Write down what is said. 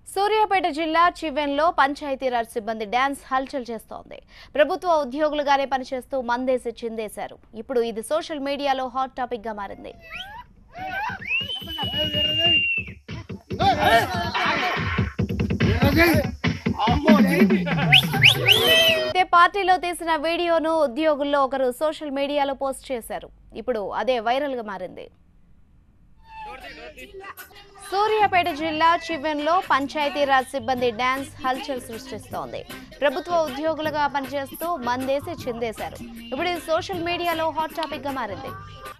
సూర్యాపేట జిల్లా చివెన్లో పంచాయతీరాజ్ సిబ్బంది డాన్స్ హల్చల్ చేస్తోంది. ప్రభుత్వ ఉద్యోగులుగానే పనిచేస్తూ మందేసి చిందేశారు. ఇప్పుడు ఇది సోషల్ మీడియాలో హాట్ టాపిక్ గా మారింది. పార్టీలో తీసిన వీడియోను ఉద్యోగుల్లో ఒకరు సోషల్ మీడియాలో పోస్ట్ చేశారు. ఇప్పుడు అదే వైరల్ గా మారింది. సూర్యాపేట జిల్లా చివెన్లో పంచాయతీరాజ్ సిబ్బంది డాన్స్ హల్చల్ సృష్టిస్తోంది. ప్రభుత్వ ఉద్యోగులుగా పనిచేస్తూ మందేసి చిందేశారు. ఇప్పుడు ఇది సోషల్ మీడియాలో హాట్ టాపిక్ గా మారింది.